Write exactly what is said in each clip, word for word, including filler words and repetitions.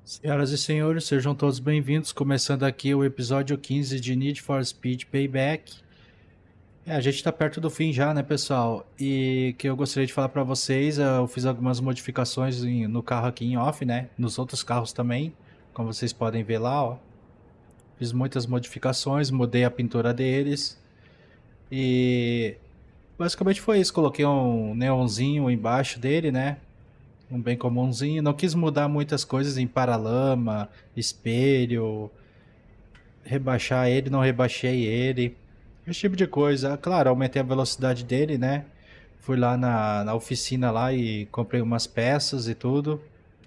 Senhoras e senhores, sejam todos bem-vindos. Começando aqui o episódio quinze de Need for Speed Payback. É, a gente está perto do fim já, né, pessoal? E que eu gostaria de falar para vocês, eu fiz algumas modificações em- no carro aqui em off, né? Nos outros carros também, como vocês podem ver lá, ó. Fiz muitas modificações, mudei a pintura deles. E basicamente foi isso. Coloquei um neonzinho embaixo dele, né? Um bem comumzinho. Não quis mudar muitas coisas em paralama, espelho, rebaixar ele, não rebaixei ele. Esse tipo de coisa. Claro, aumentei a velocidade dele, né? Fui lá na, na oficina lá e comprei umas peças e tudo.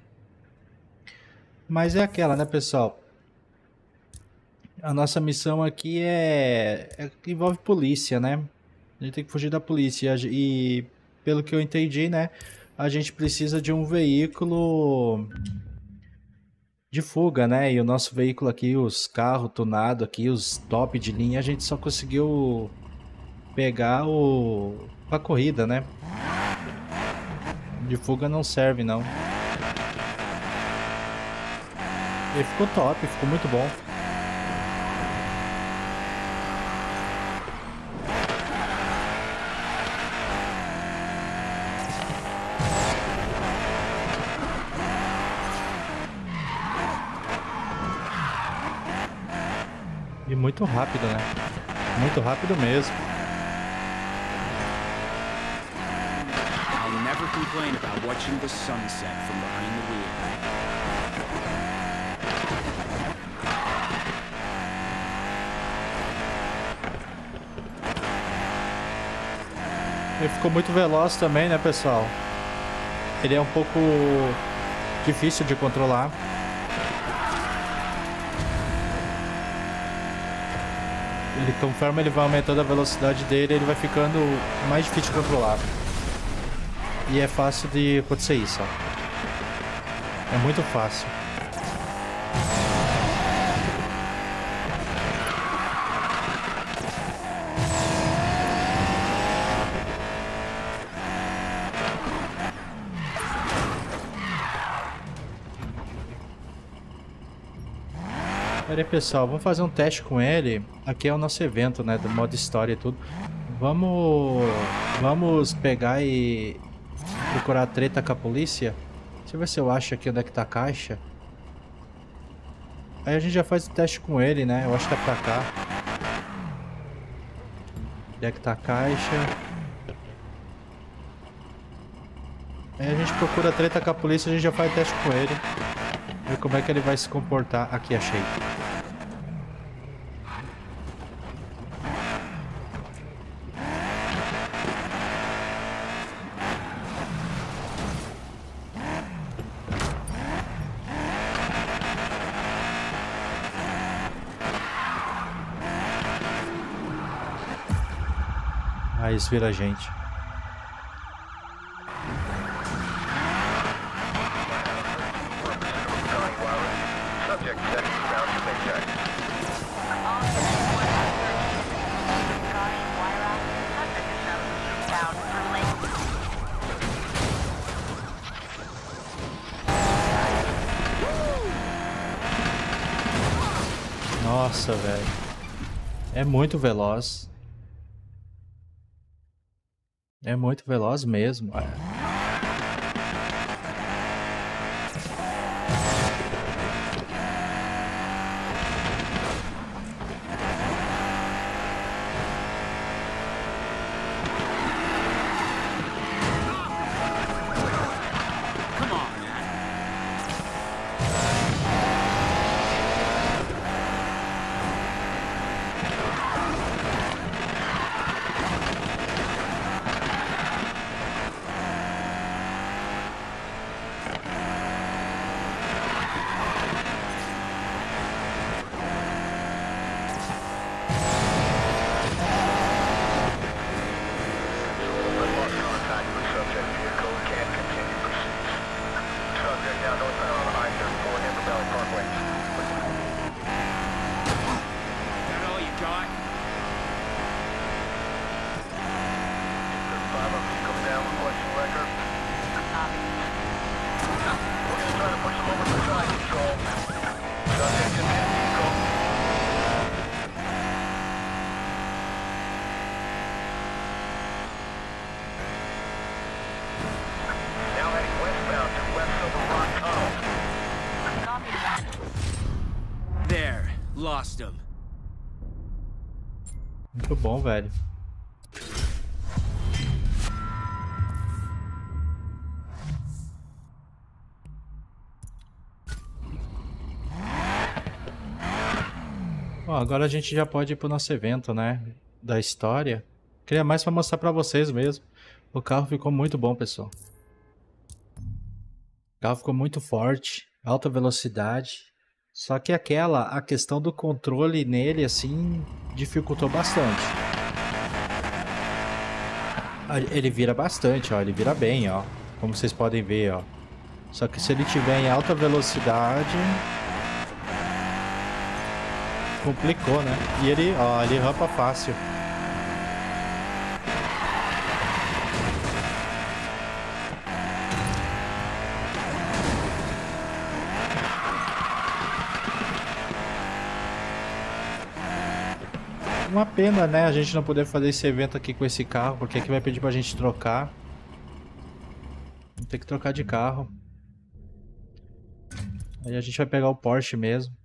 Mas é aquela, né, pessoal? A nossa missão aqui é, é envolve polícia, né? A gente tem que fugir da polícia. E pelo que eu entendi, né? A gente precisa de um veículo de fuga, né? E o nosso veículo aqui, os carros tunados aqui, os top de linha, a gente só conseguiu pegar o pra corrida, né? De fuga não serve não. Ele ficou top, ficou muito bom. E muito rápido, né? Muito rápido mesmo. I'll never complain about watching the sunset from behind the wheel. Ele ficou muito veloz também, né, pessoal? Ele é um pouco difícil de controlar. Ele, conforme ele vai aumentando a velocidade dele, ele vai ficando mais difícil de controlar. E é fácil de acontecer isso, ó. É muito fácil. Pera aí, pessoal, vamos fazer um teste com ele. Aqui é o nosso evento, né, do modo história e tudo. Vamos, vamos pegar e procurar treta com a polícia. Deixa eu ver se eu acho aqui onde é que tá a caixa. Aí a gente já faz o teste com ele, né? Eu acho que é pra cá. Onde é que tá a caixa? Aí a gente procura treta com a polícia, a gente já faz o teste com ele. Ver como é que ele vai se comportar. Aqui, achei. Aí eles viram a gente. Nossa, velho. É muito veloz. É muito veloz mesmo. É. Come on, man. That all you got? We're gonna try to push them over the side, Control. lost him. Muito bom, velho. Bom, agora a gente já pode ir pro nosso evento, né? Da história. Queria mais para mostrar para vocês mesmo. O carro ficou muito bom, pessoal. O carro ficou muito forte, alta velocidade. Só que aquela, a questão do controle nele, assim, dificultou bastante. Ele vira bastante, ó. Ele vira bem, ó. Como vocês podem ver, ó. Só que se ele tiver em alta velocidade... complicou, né? E ele, ó, ele rampa fácil. Uma pena, né, a gente não poder fazer esse evento aqui com esse carro, porque aqui vai pedir pra gente trocar. Vamos ter que trocar de carro. Aí a gente vai pegar o Porsche mesmo.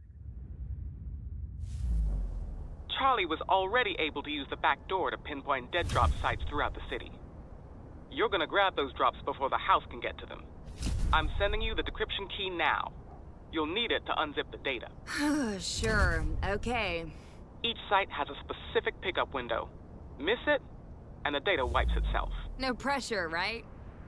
Charlie was already able to use the back door to pinpoint dead drop sites throughout the city. You're gonna grab those drops before the house can get to them. I'm sending you the decryption key now. You'll need it to unzip the data. Sure, okay. Each site has a specific pickup window. Miss it, and the data wipes itself. No pressure, right?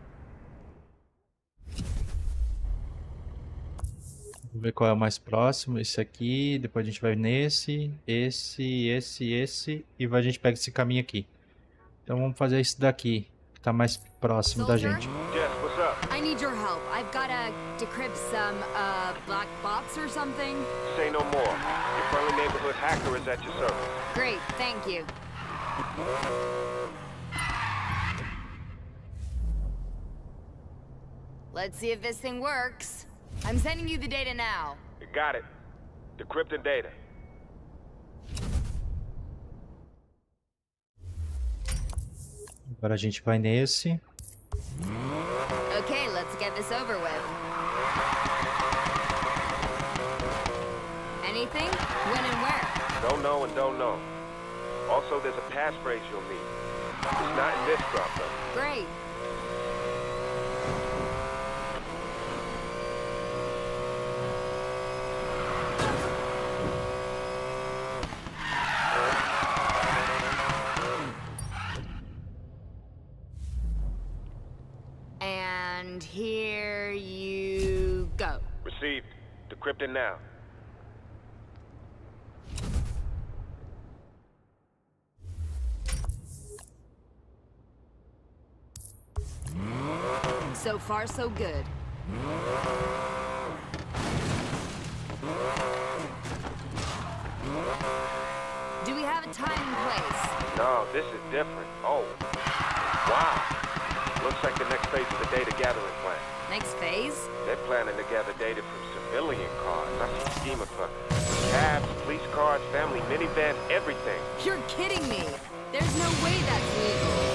Vou ver qual é o mais próximo. Esse aqui, depois a gente vai nesse, esse, esse, esse, e a gente pega esse caminho aqui. Então vamos fazer esse daqui, que tá mais próximo da gente. Yes, what's up? I need your help. I've got to decrypt some, uh, black box or something. Say no more. Your friendly neighborhood hacker is at your service. Great, thank you. Let's see if this thing works. I'm sending you the data now. You got it. Decrypting data. Agora a gente vai nesse. Okay, let's get this over with. Anything? When and where? Don't know and don't know. Also, there's a passphrase you'll need. It's not in this drop, though. Great. And here you go. Received. Decrypting now. So far, so good. Do we have a time and place? No, this is different. Oh. Wow. Looks like the next phase of the data gathering plan. Next phase? They're planning to gather data from civilian cars. I see schema for cabs, police cars, family minivans, everything. You're kidding me. There's no way that's legal.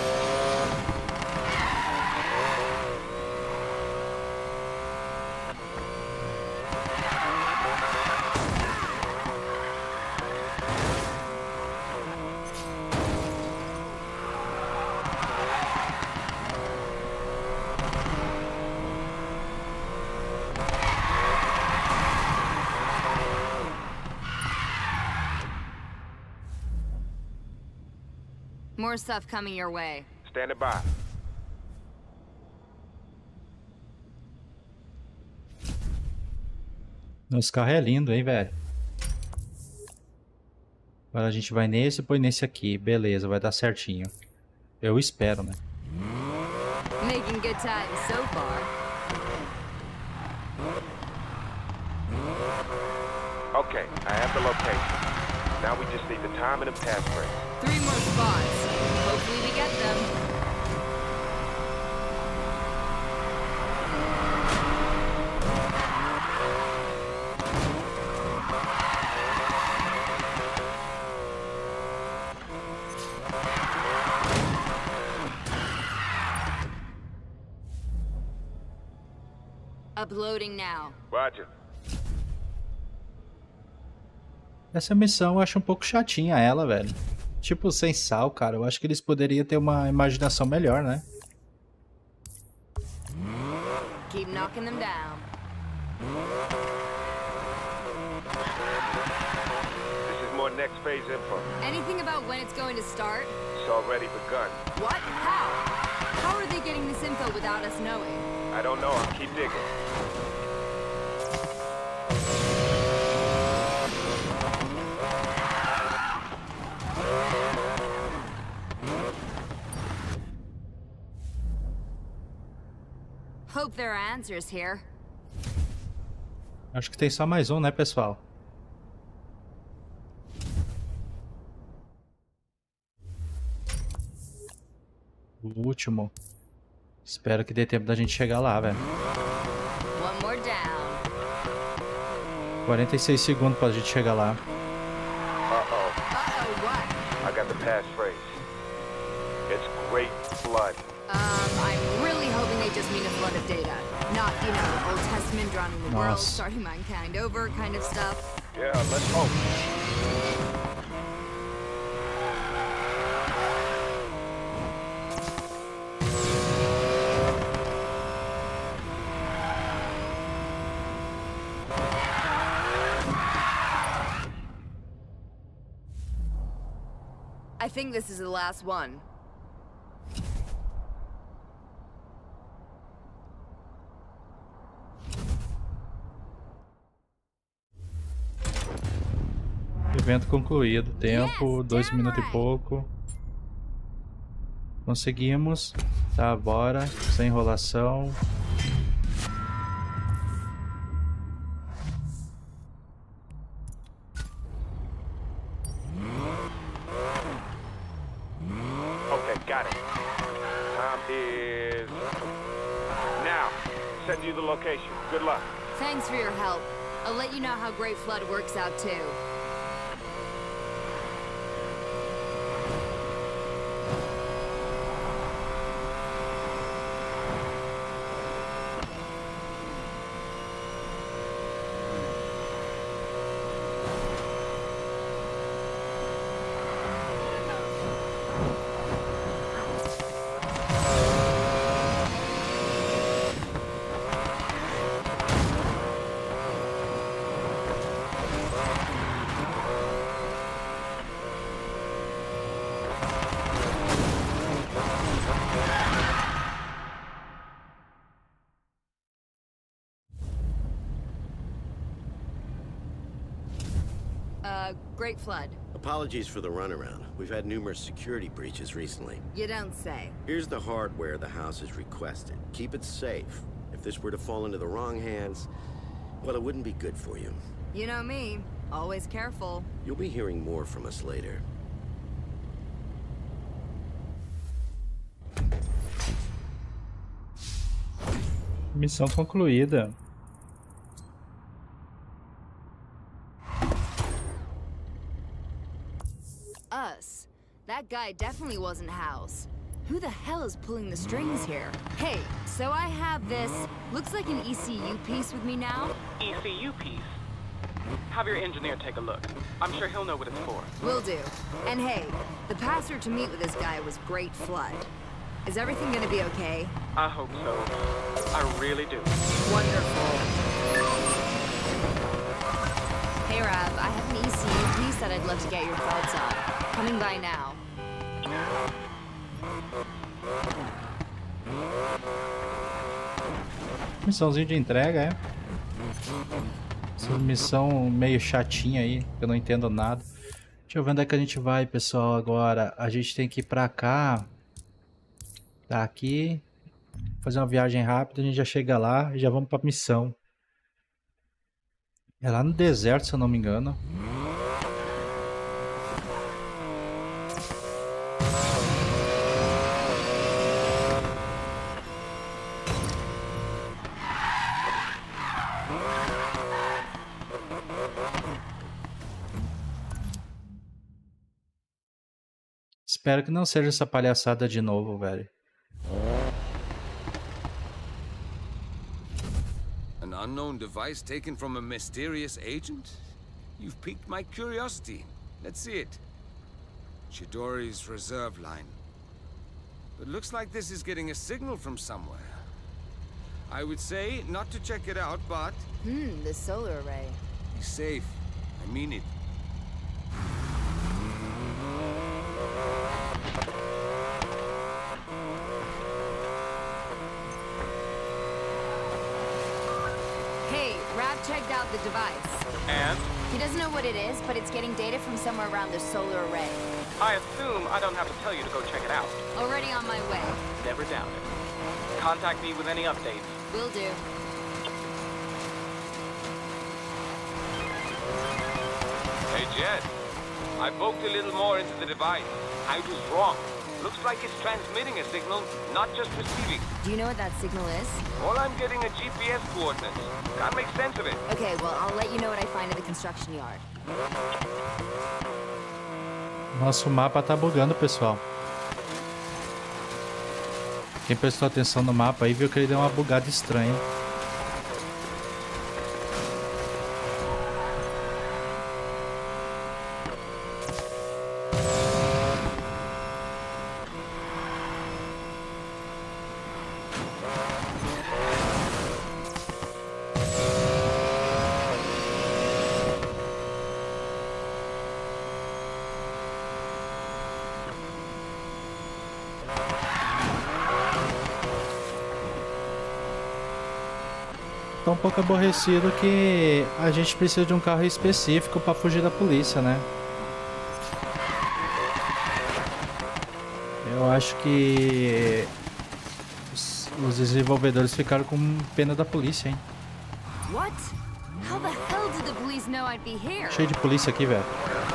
More stuff coming your way. Standing by. Nosso carro é lindo, hein, velho? Agora a gente vai nesse e põe nesse aqui. Beleza, vai dar certinho. Eu espero, né? Making good time so far. Okay, I have the location. Now we just need the time and the passphrase. Three more spots. Hopefully we get them. Uploading now. Roger. Essa missão eu acho um pouco chatinha ela, velho. Tipo, sem sal, cara. Eu acho que eles poderiam ter uma imaginação melhor, né? Keep knocking them down. This is more next phase info. Anything about when it's going to start? It's already begun. What? How? How are they getting this info without us knowing? I don't know. I'll keep digging. Hope there are answers here. Acho que tem só mais um, né, pessoal? O último. Espero que dê tempo da gente chegar lá, velho. One more down. quarenta e seis segundos pra gente chegar lá. Uh-oh. Uh-oh, what? I got the passphrase. It's Great Flood. Um, I'm really hoping they just mean a flood of data. Not, you know, Old Testament drowning the world, Nossa. starting mankind over kind of stuff. Yeah, let's hope. I think this is the last one. Evento concluído. Tempo, Yes, dois damn minutos e right. pouco. Conseguimos. Tá, bora. Sem enrolação. Okay, got it. Time is now. Send you the location. Good luck. Thanks for your help. I'll let you know how Great Flood works out too. Uh, Great Flood. Apologies for the runaround. We've had numerous security breaches recently. You don't say. Here's the hardware the house has requested. Keep it safe. If this were to fall into the wrong hands, well, it wouldn't be good for you. You know me. Always careful. You'll be hearing more from us later. Missão concluída. Us. That guy definitely wasn't House. Who the hell is pulling the strings here? Hey, so I have this, looks like an E C U piece with me now. E C U piece. Have your engineer take a look. I'm sure he'll know what it's for. Will do. And hey, the password to meet with this guy was Great Flood. Is everything gonna be okay? I hope so. I really do. Wonderful. Hey Rav, I have an E C U piece that I'd love to get your thoughts on. Coming by now. Missãozinha de entrega, é? Essa missão meio chatinha aí, que eu não entendo nada. Deixa eu ver onde é que a gente vai, pessoal, agora. A gente tem que ir pra cá. Tá aqui. Fazer uma viagem rápida, a gente já chega lá e já vamos pra missão. É lá no deserto, se eu não me engano. Espero que não seja essa palhaçada de novo, velho. An unknown device taken from a mysterious agent? You've piqued my curiosity. Let's see it. Chidori's reserve line. But looks like this is getting a signal from somewhere. I would say not to check it out, but... Hmm, the solar array. Be safe. I mean it. Hey, Rav checked out the device. And? He doesn't know what it is, but it's getting data from somewhere around the solar array. I assume I don't have to tell you to go check it out. Already on my way. Never doubt it. Contact me with any updates. Will do. Hey, Jet. I poked a little more into the device. I was wrong. Looks like it's transmitting a signal, not just receiving. Do you know what that signal is? All I'm getting are G P S coordinates. Can't make sense of it. Okay, well, I'll let you know what I find at the construction yard. Nosso mapa tá bugando, pessoal. Quem prestou atenção no mapa aí viu que ele deu uma bugada estranha. Tô um pouco aborrecido que a gente precisa de um carro específico para fugir da polícia, né? Eu acho que os, os desenvolvedores ficaram com pena da polícia, hein? What? How the hell did the police know I'd be here? Cheio de polícia aqui, velho.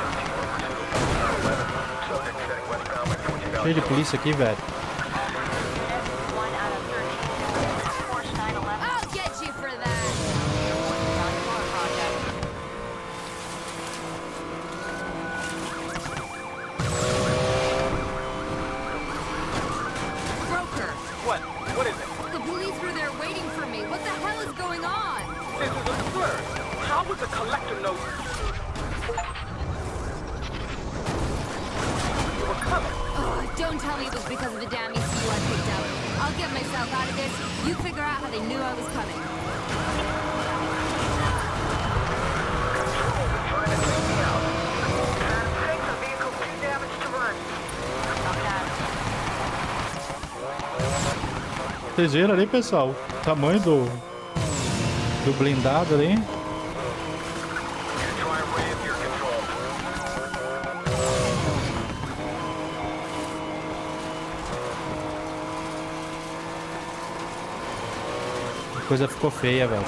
Cheio de polícia aqui, velho. Don't tell me it was because of the damn E C U I picked up. I'll get myself out of this. You figure out how they knew I was coming. Vocês viram ali, pessoal? O tamanho do, do blindado ali. A coisa ficou feia, velho.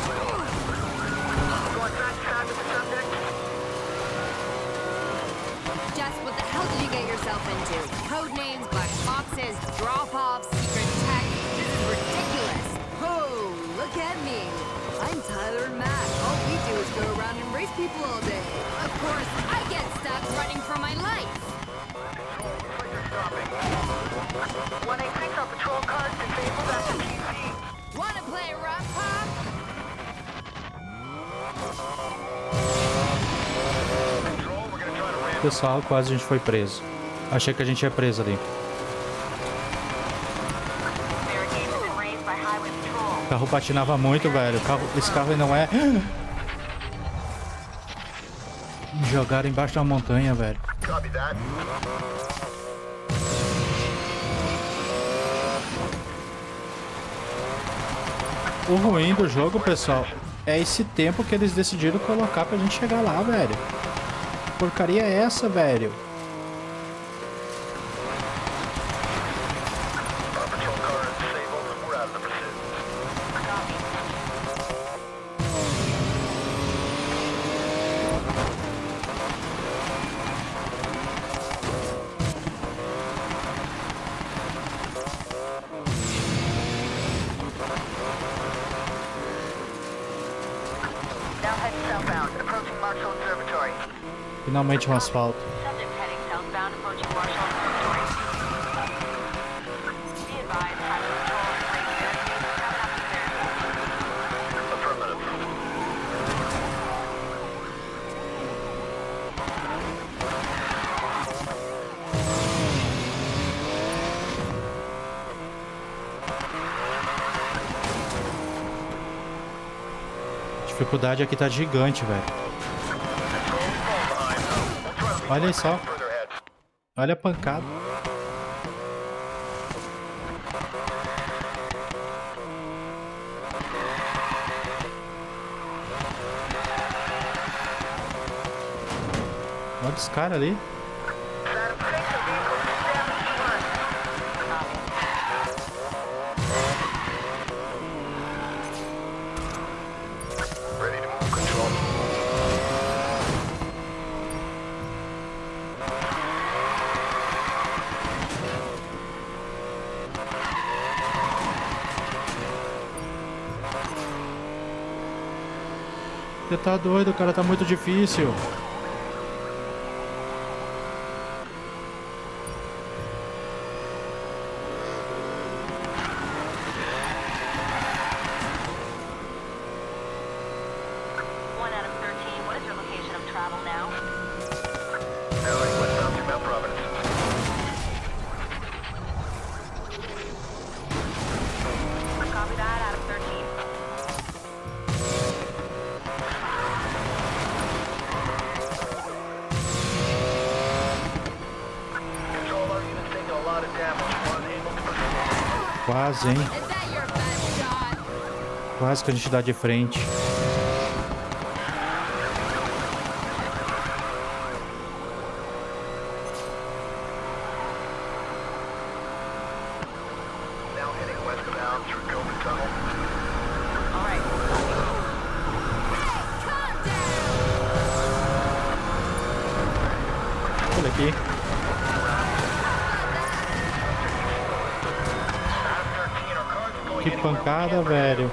Jess, what the hell did you get yourself into? Code names, black boxes, drop-offs, secret tech. This is ridiculous. Oh, look at me. I'm Tyler and Matt. All we do is go around and race people all day. Of course, I get stuck running for my life. one eighty-six on patrol cars disabled after P C. Wanna play rough, Pop? Pessoal, quase a gente foi preso. Achei que a gente ia preso ali. O carro patinava muito, velho. O carro, esse carro não é... Me jogaram embaixo da montanha, velho. O ruim do jogo, pessoal, é esse tempo que eles decidiram colocar pra gente chegar lá, velho. Que porcaria é essa, velho? Finalmente um asfalto. dificuldade aqui tá gigante, velho. Olha aí só. Olha a pancada. Olha os caras ali. Você tá doido, cara, tá muito difícil. Quase, hein? Quase que a gente dá de frente. Olha aqui. Que pancada, velho.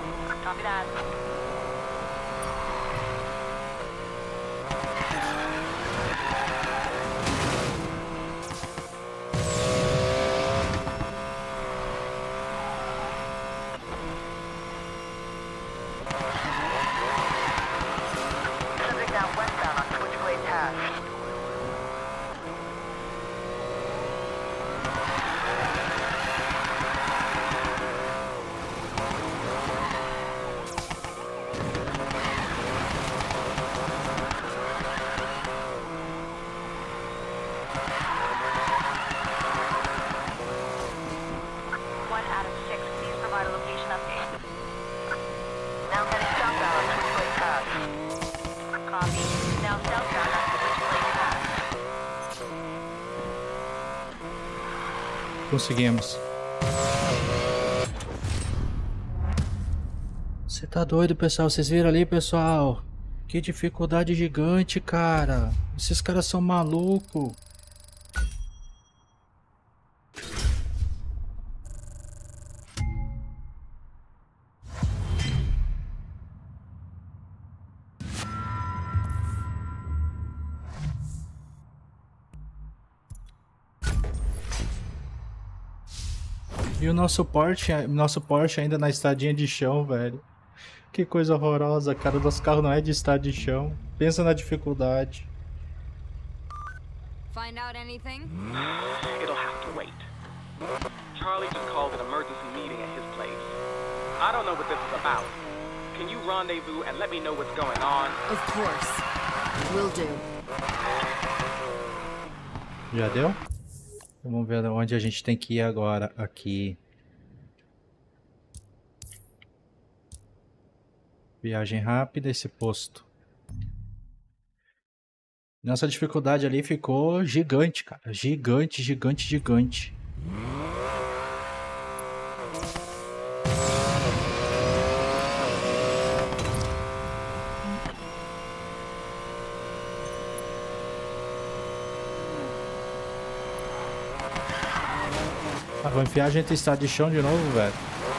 Conseguimos. Você tá doido, pessoal? Vocês viram ali, pessoal? Que dificuldade gigante, cara. Esses caras são malucos. E o nosso Porsche, nosso Porsche ainda na estradinha de chão, velho. Que coisa horrorosa, cara. O nosso carro não é de estrada de chão. Pensa na dificuldade. Find out anything? It'll have to wait. Charlie just called an emergency meeting at his place. I don't know what this is about. Can you rendezvous and let me know what's going on? Of course. Will do. Já deu? Vamos ver onde a gente tem que ir agora. Aqui. Viagem rápida, esse posto. Nossa dificuldade ali ficou gigante, cara. Gigante, gigante, gigante. Ah, vou enfiar a gente em estado de chão de novo, velho.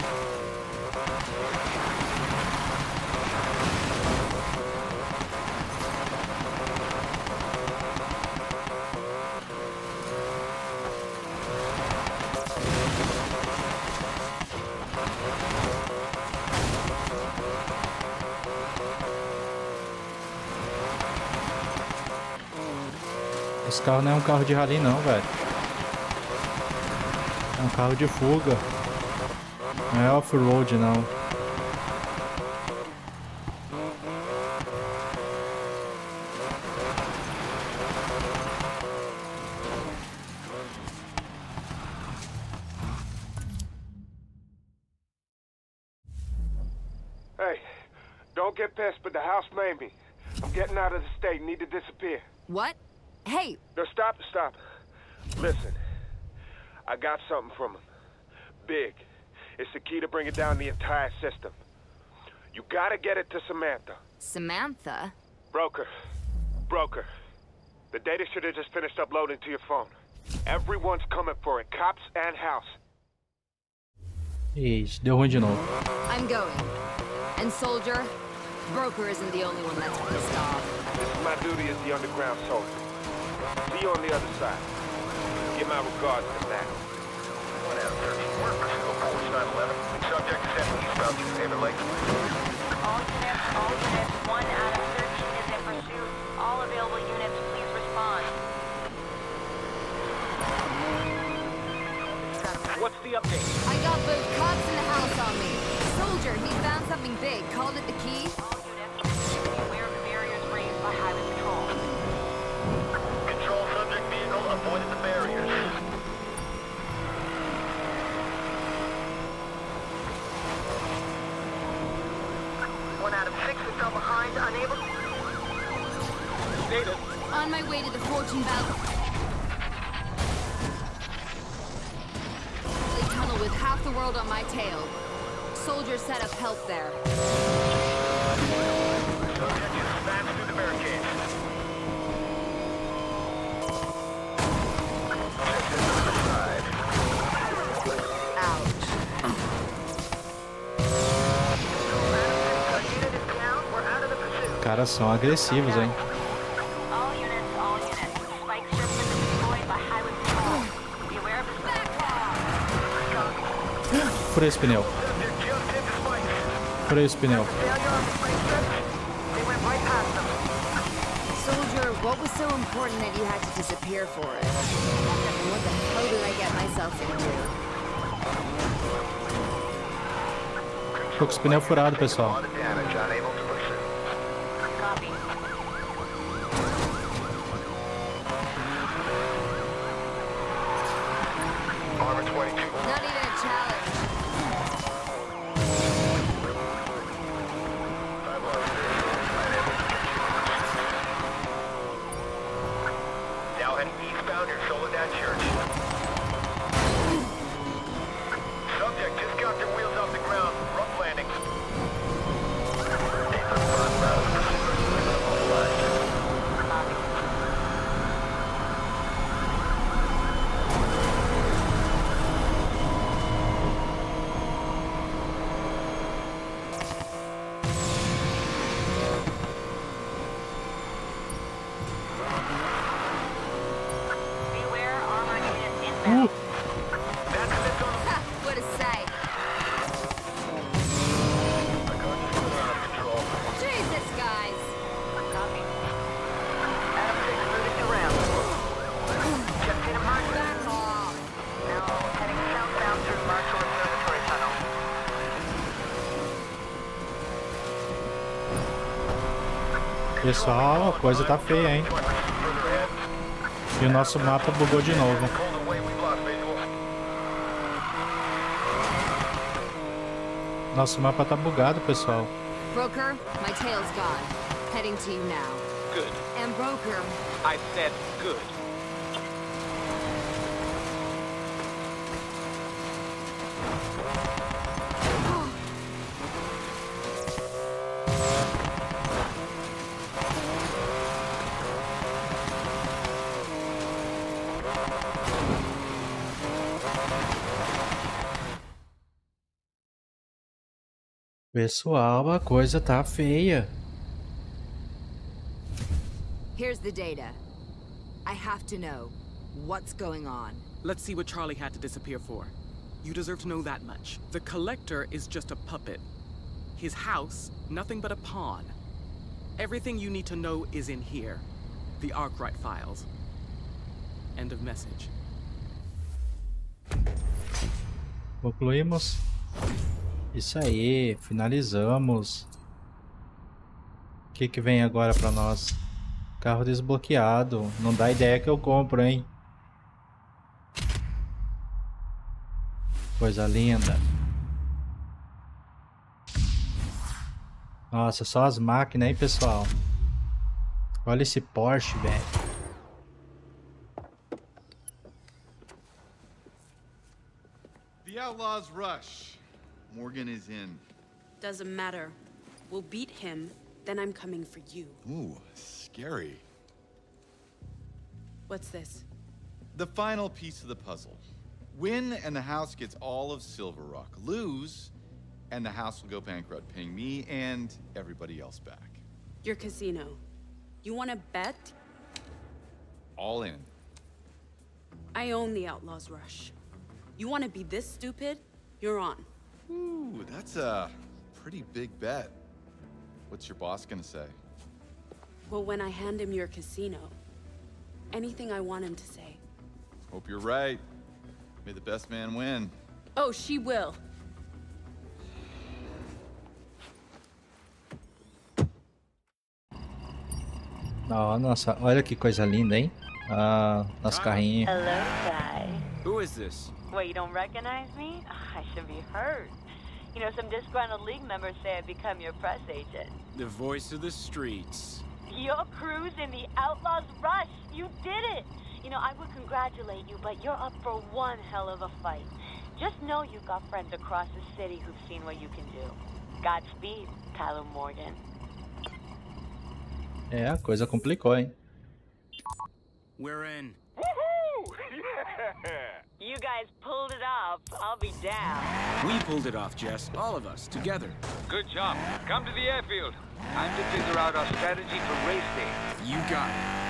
Esse carro não é um carro de rally não, velho. É um carro de fuga. Não é off-road, não. pissed, but the house made me. I'm getting out of the state. Need to disappear. What? Hey! No, stop, stop. Listen. I got something from him. Big. It's the key to bringing down the entire system. You gotta get it to Samantha. Samantha? Broker. Broker. The data should have just finished uploading to your phone. Everyone's coming for it. Cops and house. Ixi, deu ruim de novo. I'm going. And Soldier, Broker isn't the only one that's pissed off. This is my duty as the underground soldier. See you on the other side. Give my regards to Matt. one out of thirteen. We're in pursuit of Polish nine eleven. Subject is heading eastbound to Haven Lake. All units, all units, one out of thirteen is in pursuit. All available units, please respond. What's the update? I got both cops in the house on me. Soldier, he found something big. Called it the key? All units, be aware of the barriers raised by Highway Patrol. Control subject vehicle avoided the barriers. One out of six is still behind, unable to... Data. On my way to the Fortune Valley tunnel with half the world on my tail. Soldier set up help there. Subject is smashed through the barricades. Ouch. Caras são agressivos, hein? All units, all units. Spike system deployed by Highway Patrol. Be aware of the backlog. Furei esse pneu. Furei esse pneu. Soldier, what was so important that you had to disappear for it? And what the hell did I get myself into? Tô com os pneus furados, pessoal. Copy. Armor twenty-two. Not even a challenge. Now heading eastbound near Soledad Church. Subject just got their wheels off the ground. Rough landing. Beware, armor units inbound. Ha, what a sight. Jesus, guys. Copy. Adam six moving to round. Just hit a mark. Back off. Now heading southbound through Marshall Observatory Tunnel. Pessoal, a coisa tá feia, hein? E o nosso mapa bugou de novo. Nosso mapa tá bugado, pessoal. Broker, my tail's gone. Heading to you now. Good. And Broker, I said good. Pessoal, a coisa tá feia. here's the data. I have to know what's going on. Let's see what Charlie had to disappear for. You deserve to know that much. The Collector is just a puppet. His house, nothing but a pawn. Everything you need to know is in here. The Arkwright files. End of message. Concluímos. Isso aí, finalizamos. O que que vem agora pra nós? Carro desbloqueado. Não dá ideia que eu compro, hein? Coisa linda. Nossa, só as máquinas, hein, pessoal? Olha esse Porsche, velho. The Outlaws rush. Morgan is in. Doesn't matter. We'll beat him, then I'm coming for you. Ooh, scary. What's this? The final piece of the puzzle. Win and the house gets all of Silver Rock. Lose and the house will go bankrupt, paying me and everybody else back. Your casino. You want to bet? All in. I own the Outlaws Rush. You want to be this stupid? You're on. Ooh, that's a pretty big bet. What's your boss gonna say? Well, when I hand him your casino, anything I want him to say. Hope you're right. May the best man win. Oh, she will. Oh, nossa, olha que coisa linda, hein? Ah, nosso carrinho. Hello, Ty. Who is this? What, you don't recognize me? I should be hurt. You know, some disgruntled League members say I've become your press agent. The voice of the streets. Your crew's in the Outlaws Rush. You did it. You know, I would congratulate you, but you're up for one hell of a fight. Just know you've got friends across the city who've seen what you can do. Godspeed, Tyler Morgan. É, a coisa complicou, hein? We're in. Woohoo! Yeah! You guys pulled it off. I'll be down. We pulled it off, Jess. All of us, together. Good job. Come to the airfield. Time to figure out our strategy for race day. You got it.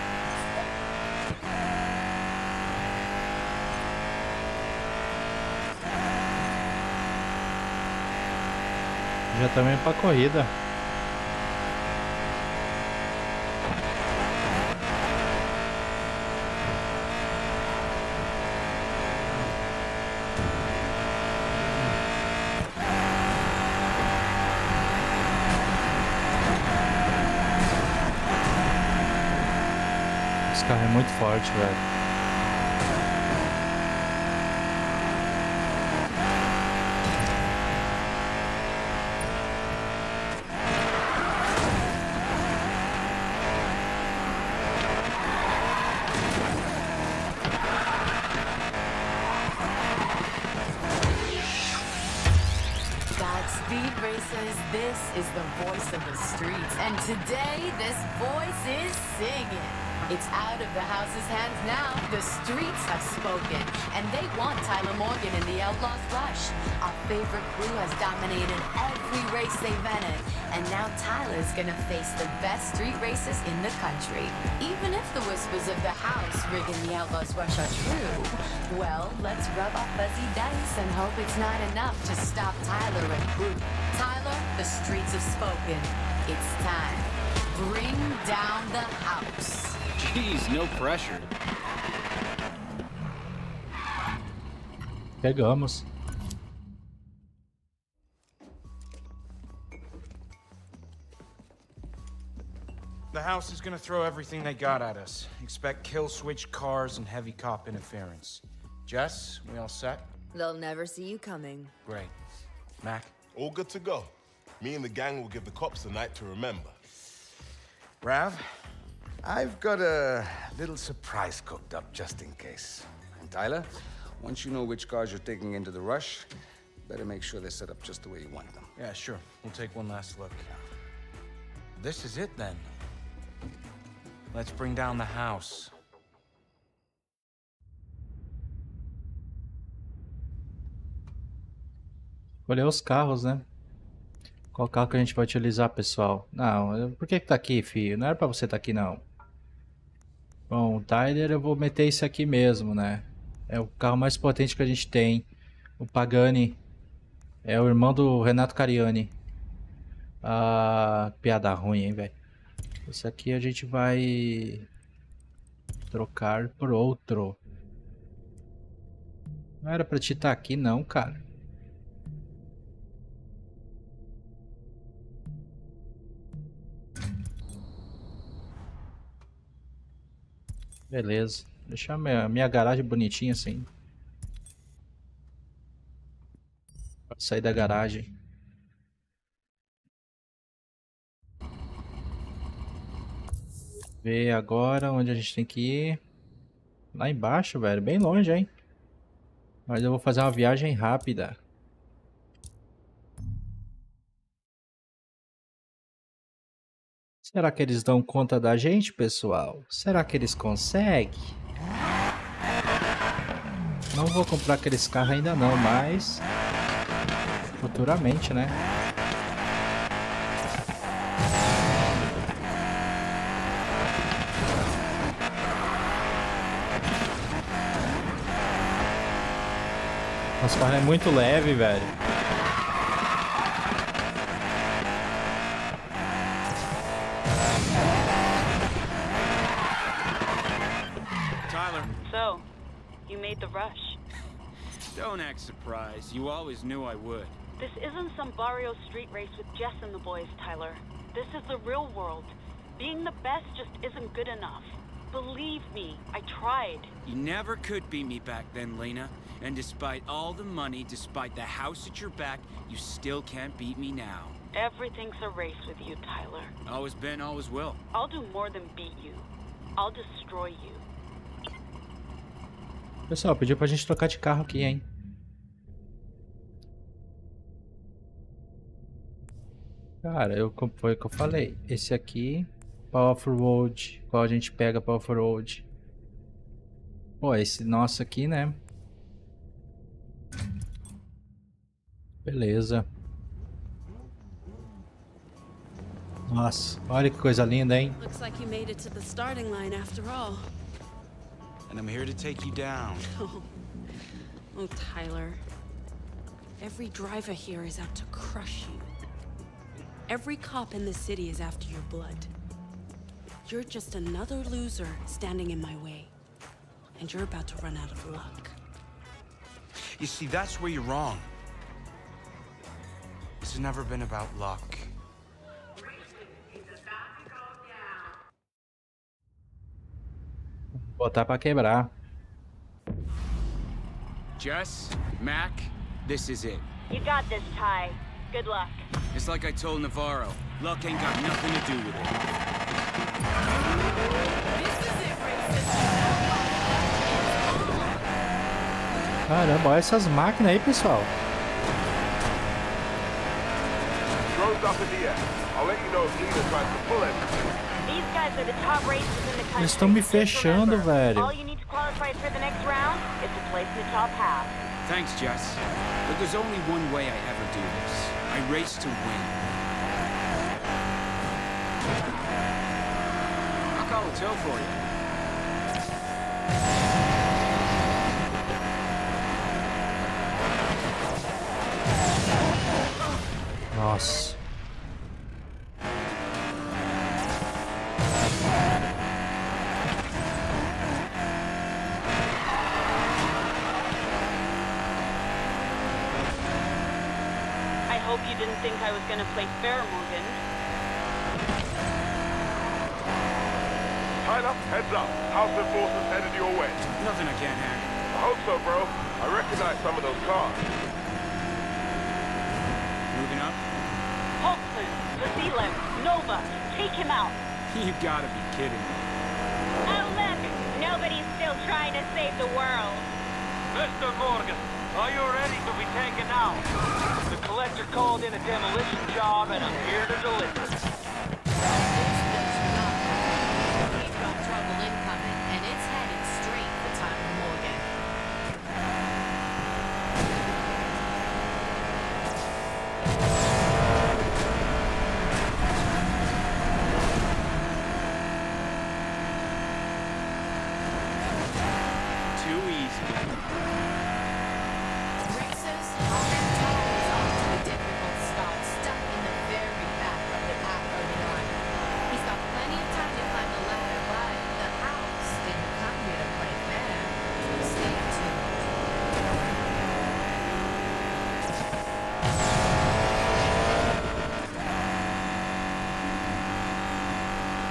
Já também pra corrida. Esse carro é muito forte, velho. Godspeed, racers. This is the voice of the streets, and today this voice is singing. It's out of the house's hands now. The streets have spoken, and they want Tyler Morgan in the Outlaws Rush. Our favorite crew has dominated every race they've entered, and now Tyler's gonna face the best street races in the country. Even if the whispers of the house rigging the Outlaws Rush are true, well, let's rub our fuzzy dice and hope it's not enough to stop Tyler and crew. Tyler, the streets have spoken. It's time. Bring down the house. Jeez, no pressure. Pegamos. The house is gonna throw everything they got at us. Expect kill switch cars and heavy cop interference. Jess, we all set? They'll never see you coming. Great. Mac? All good to go. Me and the gang will give the cops a night to remember. Rav, I've got a little surprise cooked up just in case. And Tyler, once you know which cars you're taking into the rush, better make sure they're set up just the way you want them. Yeah, sure. We'll take one last look. This is it then. Let's bring down the house. Escolher os carros, né? Qual carro que a gente vai utilizar, pessoal? Não, por que que tá aqui, filho? Não era pra você estar aqui, não. Bom, o Tyler eu vou meter esse aqui mesmo, né? É o carro mais potente que a gente tem. O Pagani. É o irmão do Renato Cariani. Ah, piada ruim, hein, velho. Esse aqui a gente vai trocar por outro. Não era pra te estar aqui, não, cara. Beleza. Deixar minha, minha garagem bonitinha assim. Pode sair da garagem. Ver agora onde a gente tem que ir. Lá embaixo, velho. Bem longe, hein? Mas eu vou fazer uma viagem rápida. Será que eles dão conta da gente, pessoal? Será que eles conseguem? Não vou comprar aqueles carros ainda não, mas... futuramente, né? Nosso carro é muito leve, velho. Tyler. So, you made the rush. Don't act surprised. You always knew I would. This isn't some barrio street race with Jess and the boys, Tyler. This is the real world. Being the best just isn't good enough. Believe me, I tried. You never could beat me back then, Lena. And despite all the money, despite the house at your back, you still can't beat me now. Everything's a race with you, Tyler. Always been, always will. I'll do more than beat you. I'll destroy you. Pessoal, pediu pra gente trocar de carro aqui, hein? Cara, eu, foi o que eu falei. Esse aqui, para off-road. Qual a gente pega para off-road? Pô, esse nosso aqui, né? Beleza. Nossa, olha que coisa linda, hein? Looks like you made it to the starting line after all. And I'm here to take you down. Oh, oh Tyler. Every driver here is out to crush you. Every cop in the city is after your blood. You're just another loser standing in my way. And you're about to run out of luck. You see, that's where you're wrong. This has never been about luck. Botar pra quebrar. Jess, Mac, this is it. You got this, Ty. Good luck. It's like I told Navarro. Luck ain't got nothing to do with it. Caramba, olha essas máquinas aí, pessoal. Drones up in the air. I'll let you know if Lena tries to pull it. These guys are the top racers in the country. Eles estão me fechando, velho. All you need to qualify for the next round is to place in the top half. Thanks, Jess. But there's only one way I ever do this. I race to win. I'll call a tow for you. Nossa. I hope you didn't think I was gonna play fair, Morgan. Tyler, heads up. House enforcers headed your way. Nothing I can't handle. I hope so, bro. I recognize some of those cars. Moving up? Holtzman, Vasile, Nova, take him out. You gotta be kidding me. Oh, look! Nobody's still trying to save the world. Mister Morgan, are you ready to be taken out? The collector called in a demolition job and I'm here to deliver. We've got trouble incoming, and it's headed straight for Tyler Morgan. Too easy. Racers, Morgan Tower is off to a difficult start, stuck in the very back of the pack early on. He's got plenty of time to climb the ladder, but the house didn't come here to play fair. So stay tuned.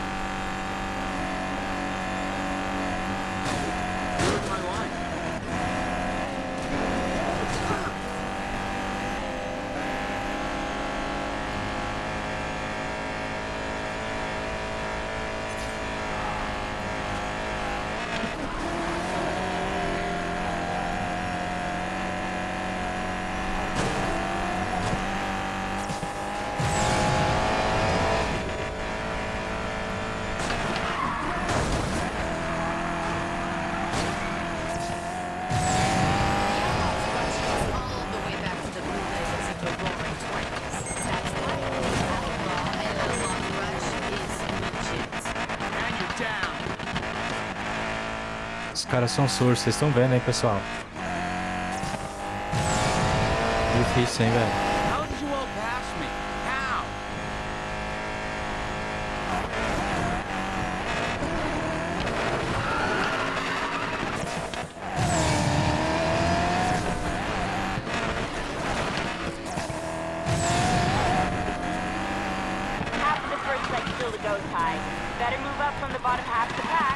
You're in my line. Os caras são surdos, vocês estão vendo aí, pessoal? Difícil, hein, velho? How did you all pass me? How? Half the first leg still to go, Ty. Better move up from the bottom half of the pack.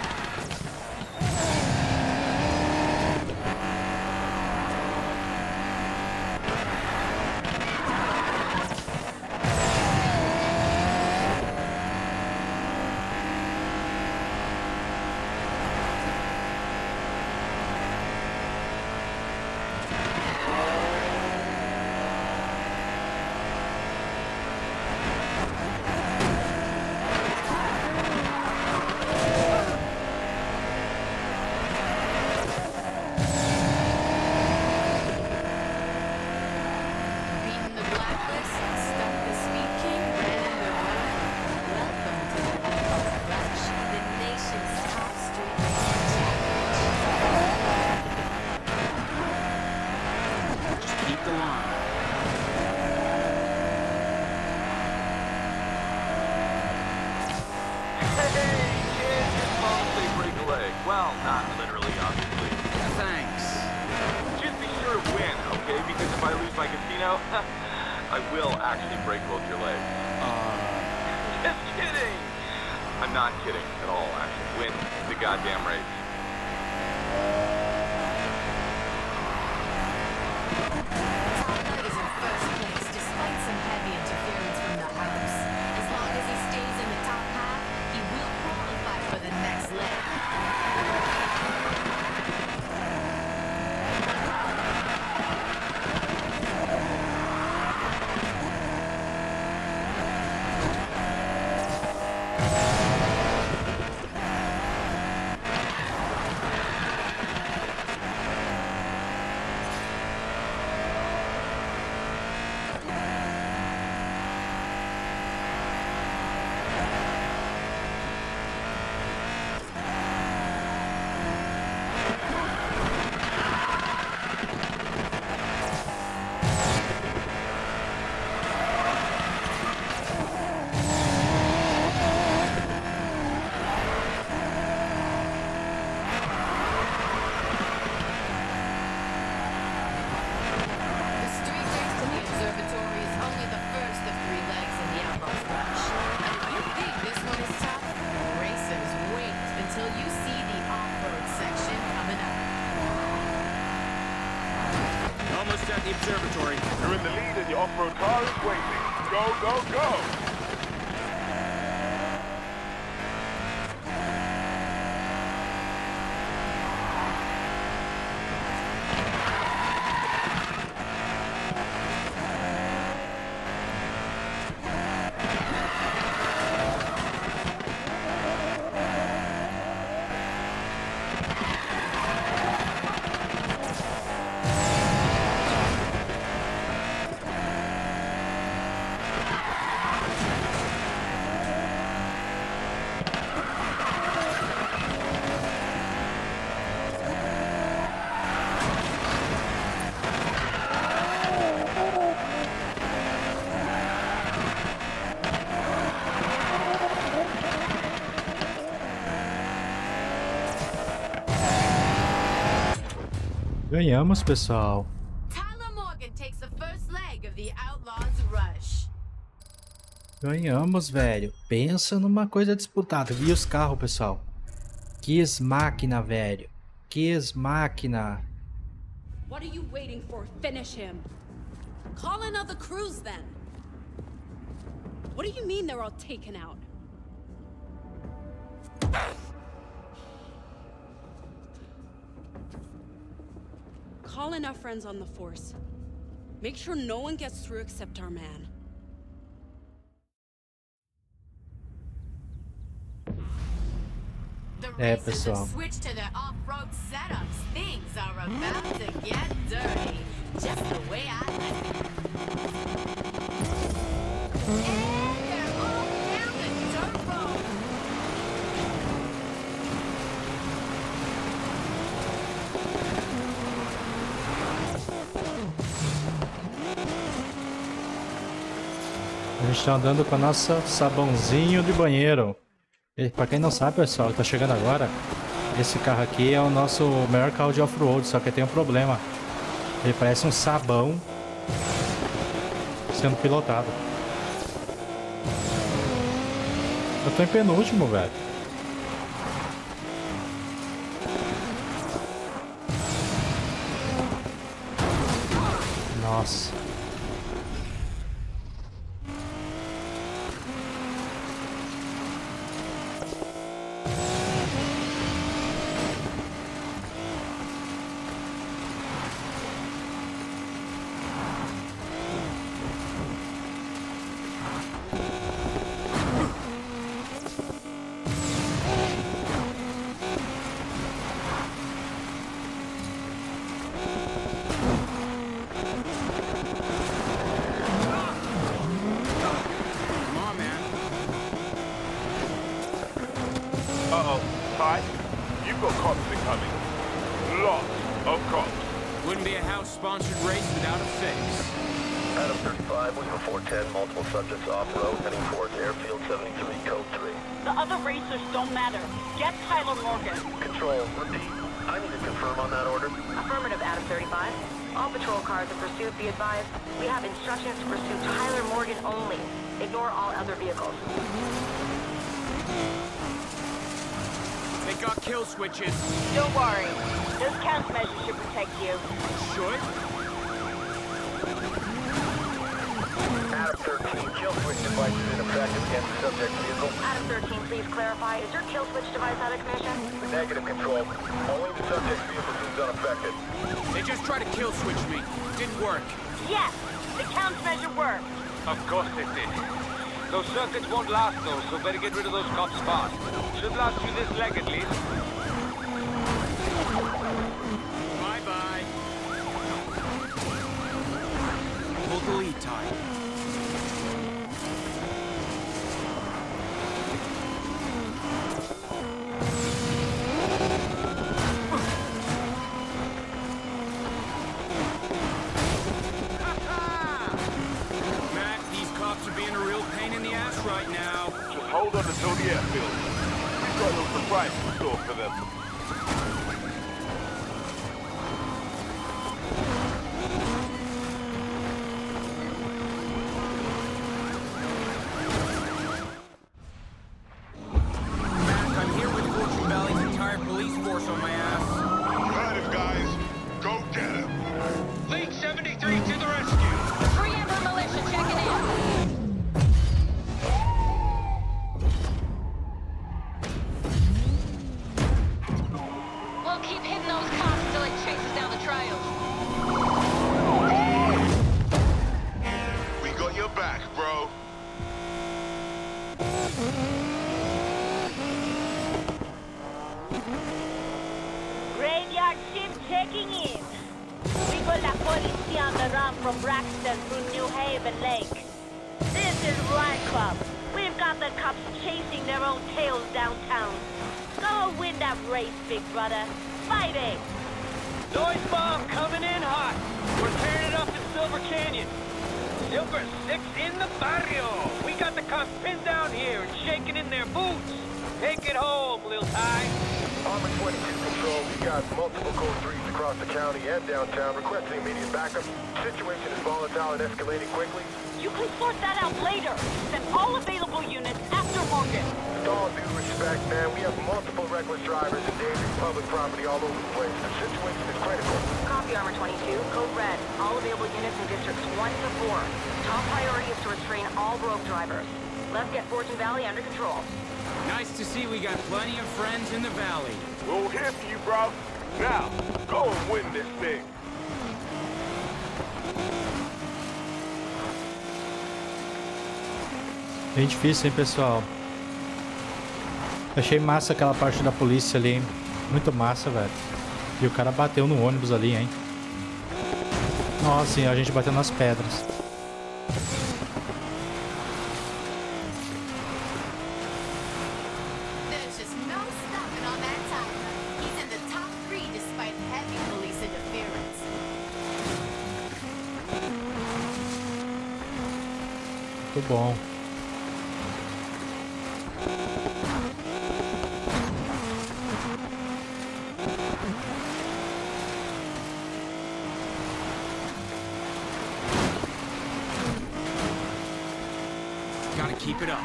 Well, not literally, obviously. Thanks. Just be sure to win, okay? Because if I lose my casino, I will actually break both your legs. Uh... Just kidding! I'm not kidding at all, actually. Win the goddamn race. Tyler is in first place despite some heavy interference from the house. As long as he stays in the top half, he will qualify for the next leg. The observatory. You're in the lead and your off-road car is waiting. Go, go, go! Ganhamos, pessoal. Tyler Morgan takes the first leg of the Outlaws Rush. Ganhamos, velho. Pensa numa coisa disputada. Vi os carros, pessoal. Que máquina, velho. Que máquina. What are you waiting for? Finish him. Call another crews then. What do you mean they're all taken out? Call in our friends on the force. Make sure no one gets through except our man. The É, racers pessoal. have switched to their off-road setups. Things are about to get dirty, just the way I like it. And they're all down the dirt road. gente tá andando com a nossa sabãozinho de banheiro. E pra quem não sabe, pessoal, tá chegando agora, esse carro aqui é o nosso melhor carro de off-road, só que tem um problema. Ele parece um sabão sendo pilotado. Eu tô em penúltimo, velho. Nossa. Uh-oh. Ty, you've got cops incoming. Lots of cops. Wouldn't be a house-sponsored race without a fix. Adam thirty-five, Lima four ten, multiple subjects off-road, heading towards Airfield seventy-three, code three. The other racers don't matter. Get Tyler Morgan. Control, repeat. I need to confirm on that order. Affirmative, Adam thirty-five. All patrol cars in pursuit, be advised. We have instructions to pursue Tyler Morgan only. Ignore all other vehicles. They got kill switches. Don't worry. This countermeasure should protect you. Should? Adam thirteen, kill switch device is in effect against the subject vehicle. Adam thirteen, please clarify. Is your kill switch device out of commission? Negative, Control. Only the subject vehicle seems unaffected. They just tried to kill switch me. Didn't work. Yes! The countermeasure worked. Of course it did. Those circuits won't last though, so better get rid of those cops fast. Should last you this leg at least. Bye-bye. Hold the lead time. Matt, these cops are being a real pain in the ass right now. Just hold on until the airfield. We've got a little surprise in store for them. Matt, I'm here with Fortune Valley's entire police force on my ass. Got him, guys. Go get him. League seventy-three to the rescue. Free Amber Militia checking in. We'll keep hitting those cops until it chases down the trail. We got your back, bro. Graveyard shift checking in. We got La Policia on the run from Braxton through New Haven Lake. This is Riot Club. We've got the cops chasing their own tails downtown. Go win that race, big brother. Fight it! Noise bomb coming in hot. We're tearing it up in Silver Canyon. Silver Six in the barrio. We got the cops pinned down here and shaking in their boots. Take it home, Lil Ty. Armor twenty-two Control, we got multiple code threes across the county and downtown requesting immediate backup. Situation is volatile and escalating quickly. You can sort that out later. Send all available units after Morgan. With all due respect, man, we have multiple reckless drivers endangering public property all over the place. The situation is critical. Copy, Armor twenty-two. Code red. All available units in districts one to four. Top priority is to restrain all rogue drivers. Let's get Fortune Valley under control. Nice to see we got plenty of friends in the valley. We're here for you, bro. Now, go and win this thing. Bem difícil, hein, pessoal? Achei massa aquela parte da polícia ali, hein? Muito massa, velho. E o cara bateu no ônibus ali, hein? Nossa, e a gente bateu nas pedras. There's just no stopping on that Tyler. He's in the top three despite heavy police interference. Muito bom. Gotta keep it up.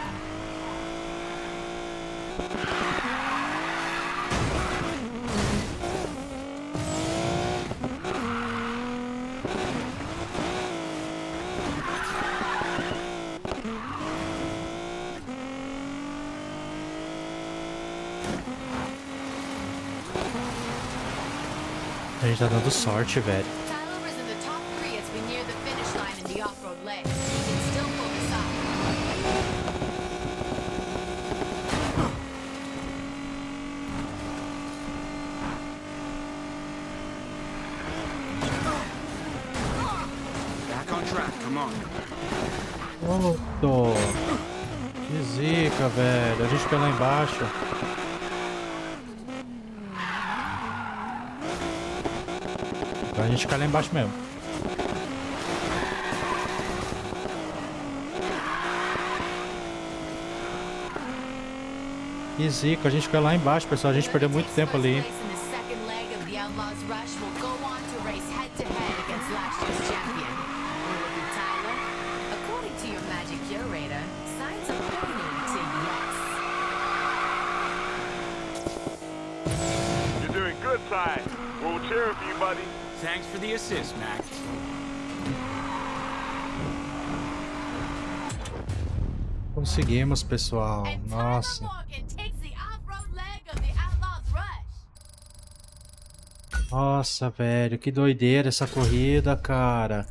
A gente tá dando sorte, velho. Tyler is in the top three as we near the finish line in the off-road leg. You can still pull this off. Back on track, come on. Pronto. Que zica, velho. A gente foi lá embaixo. A gente cai lá embaixo mesmo. Que zica, a gente cai lá embaixo, pessoal. A gente perdeu muito tempo ali. In the second leg of the Outlaws Rush, will go on to race head-to-head against last year's champion. Will it be Tyler? According to your magic curator, signs are pointing to yes. You're doing good, Ty. We're cheering for you, buddy. Thanks for the assist, Mac. Conseguimos, pessoal. Nossa. Morgan takes the off-road leg of the Outlaws Rush. Nossa, velho. Que doideira essa corrida, cara.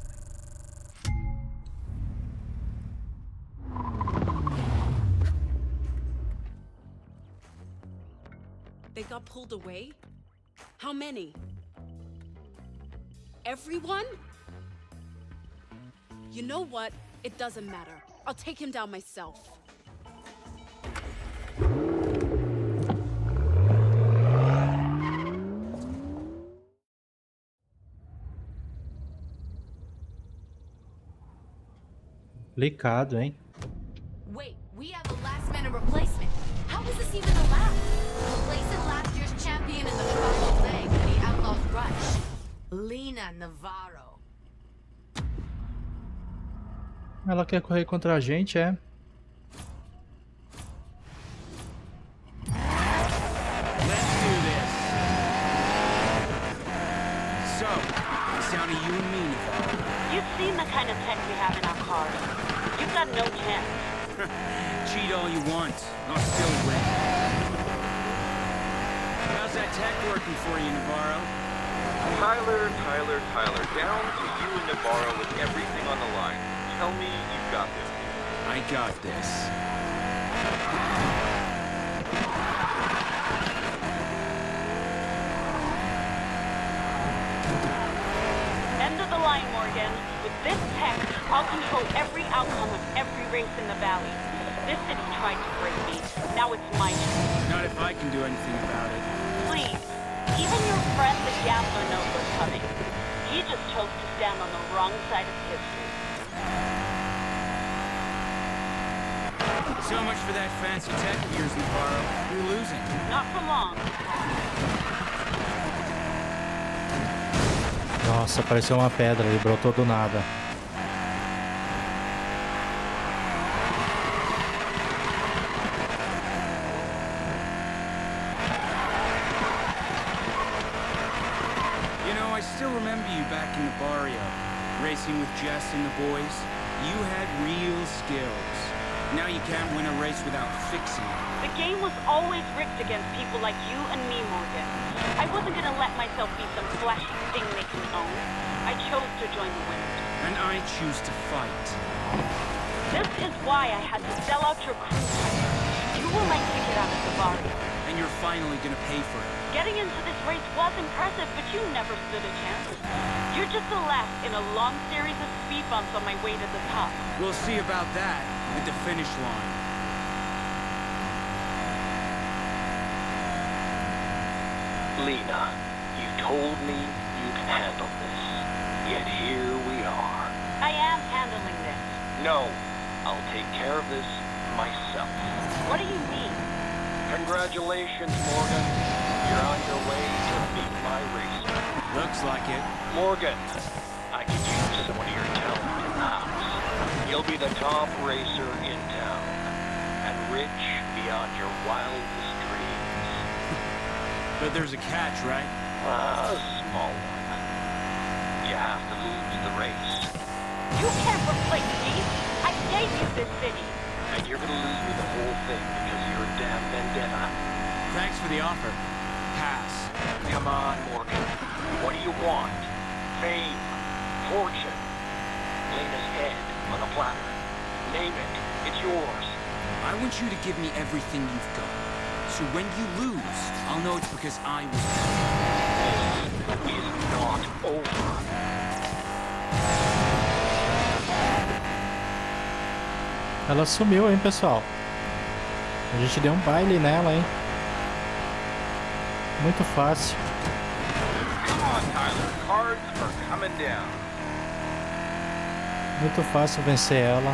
They got pulled away? How many? Everyone? You know what? It doesn't matter. I'll take him down myself. Complicado, hein? Wait, we have a last-minute replacement. How is this even allowed? Replacing last year's champion in the final leg of the Outlaws Rush, Lena Navarro. Ela quer correr contra a gente, é? Let's do this. So, it's down to you and me, Navarro. You've seen the kind of tech we have in our cars. You've got no chance. Cheat all you want. I'll still win. How's that tech working for you, Navarro? Tyler, Tyler, Tyler. Down to you and Navarro with everything on the line. Tell me you've got this. I got this. End of the line, Morgan. With this tech, I'll control every outcome of every race in the valley. This city tried to break me. Now it's my turn. Not if I can do anything about it. Please. Even your friend the gambler knows what's coming. He just chose to stand on the wrong side of history. So much for that fancy tech of yours, Navarro. You're losing. Not for long. Nossa, apareceu uma pedra ali, brotou do nada. You know, I still remember you back in the barrio, racing with Jess and the boys. You had real skills. Now you can't win a race without fixing it. The game was always rigged against people like you and me, Morgan. I wasn't gonna let myself be some flashy thing they can own. I chose to join the winners. And I choose to fight. This is why I had to sell out your crew. You were my ticket out of the barrio. And you're finally gonna pay for it. Getting into this race was impressive, but you never stood a chance. You're just the last in a long series of speed bumps on my way to the top. We'll see about that at the finish line. Lena, you told me you'd handle this. Yet here we are. I am handling this. No, I'll take care of this myself. What do you mean? Congratulations, Morgan. You're on your way to meet my racer. Looks like it. Morgan, I could use some of your talent in the house. You'll be the top racer in town, and rich beyond your wildest dreams. But there's a catch, right? A small one. You have to lose the race. You can't replace me. I gave you this city. And you're gonna lose me the whole thing because of your damn vendetta. Thanks for the offer. Pass. Come on, Morgan. What do you want? Fame? Fortune? Lena's head on a platter. Name it. It's yours. I want you to give me everything you've got. So when you lose, I'll know it's because I was wrong. This is not over. Ela sumiu, hein, pessoal? A gente deu um baile nela, hein? Muito fácil. Come on, Tyler. Cards are coming down. Muito fácil vencer ela.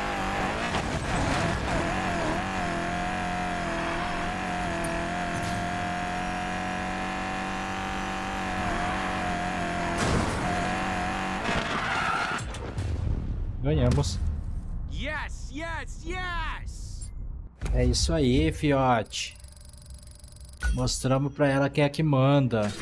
Ganhamos. Yes, yes, yes! É isso aí, fiote. Mostramos pra ela quem é que manda.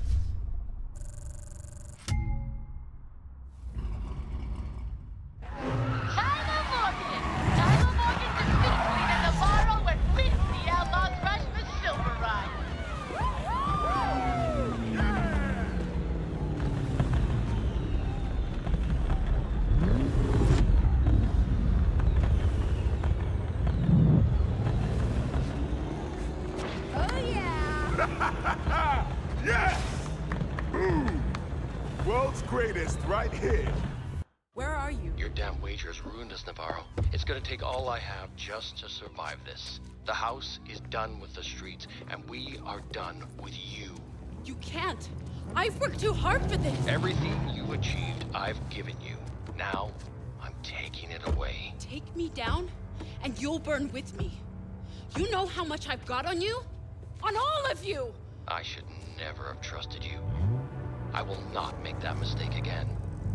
Yes! Boom! World's greatest right here. Where are you? Your damn wagers ruined us, Navarro. It's gonna take all I have just to survive this. The house is done with the streets, and we are done with you. You can't. I've worked too hard for this. Everything you achieved, I've given you. Now, I'm taking it away. Take me down, and you'll burn with me. You know how much I've got on you? On all of you! I should never have trusted you. I will not make that mistake again.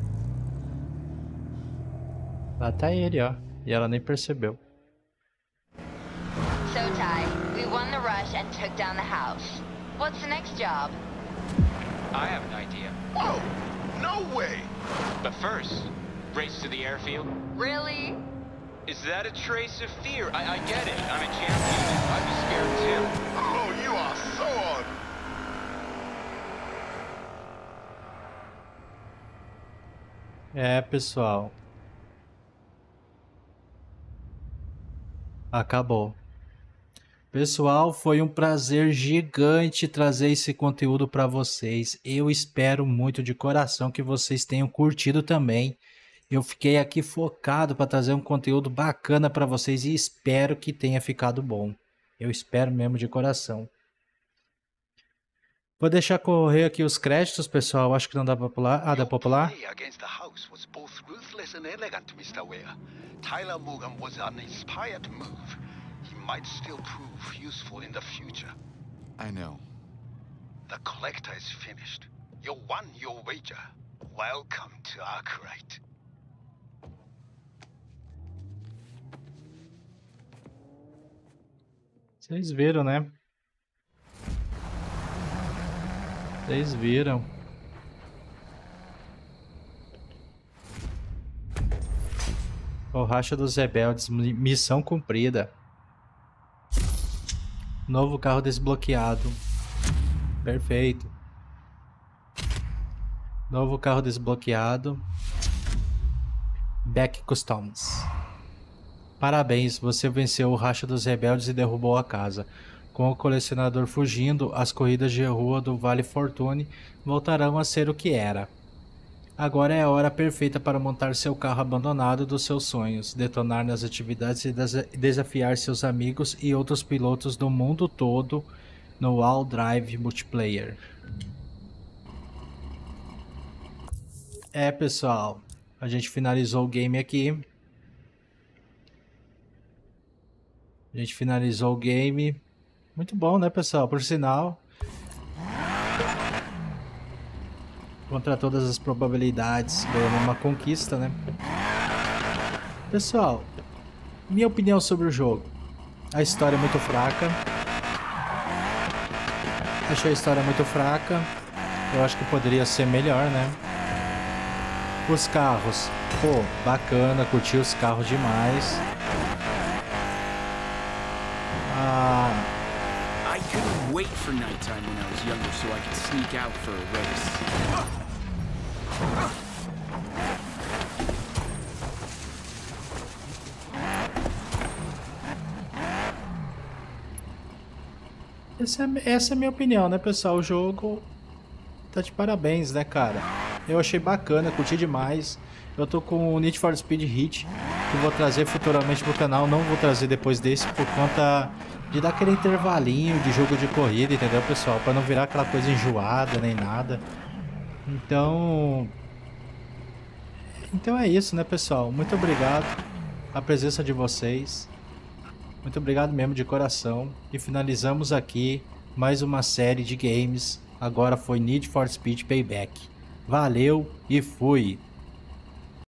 Lá tá ele, ó. E ela nem percebeu. So, Ty, we won the rush and took down the house. What's the next job? I have an idea. Whoa! No way! But first, race to the airfield. Really? Is that a trace of fear? I, I get it. I'm a champion. I'd be scared too. Oh, you are so on. É, pessoal. Acabou. Pessoal, foi um prazer gigante trazer esse conteúdo para vocês. Eu espero muito de coração que vocês tenham curtido também. Eu fiquei aqui focado para trazer um conteúdo bacana para vocês e espero que tenha ficado bom. Eu espero mesmo de coração. Vou deixar correr aqui os créditos, pessoal. Acho que não dá para pular. Ah, dá para pular? Tyler Morgan was an inspired move. He might still prove useful in the future. I know. The collector is finished. You won your wager. Welcome to Arkwright. Vocês viram, né? Vocês viram. O Racha dos Rebeldes, missão cumprida. Novo carro desbloqueado. Perfeito. Novo carro desbloqueado. Beck Customs. Parabéns, você venceu o Racha dos Rebeldes e derrubou a casa. Com o colecionador fugindo, as corridas de rua do Vale Fortune voltarão a ser o que era. Agora é a hora perfeita para montar seu carro abandonado dos seus sonhos, detonar nas atividades e desafiar seus amigos e outros pilotos do mundo todo no All Drive Multiplayer. É, pessoal, a gente finalizou o game aqui. A gente finalizou o game. Muito bom, né, pessoal? Por sinal. Contra todas as probabilidades, ganhamos uma conquista, né? Pessoal, minha opinião sobre o jogo. A história é muito fraca. Achei a história muito fraca. Eu acho que poderia ser melhor, né? Os carros. Pô, bacana, curti os carros demais. Ah... I couldn't wait for nighttime when I was younger so I could sneak out for a race. Essa é, essa é a minha opinião, né, pessoal? O jogo tá de parabéns, né, cara? Eu achei bacana, curti demais. Eu tô com o Need for Speed Heat, que vou trazer futuramente pro canal. Não vou trazer depois desse por conta de dar aquele intervalinho de jogo de corrida, entendeu, pessoal? Pra não virar aquela coisa enjoada nem nada. Então... Então é isso, né, pessoal? Muito obrigado a presença de vocês. Muito obrigado mesmo de coração. E finalizamos aqui mais uma série de games. Agora foi Need for Speed Payback. Valeu e fui!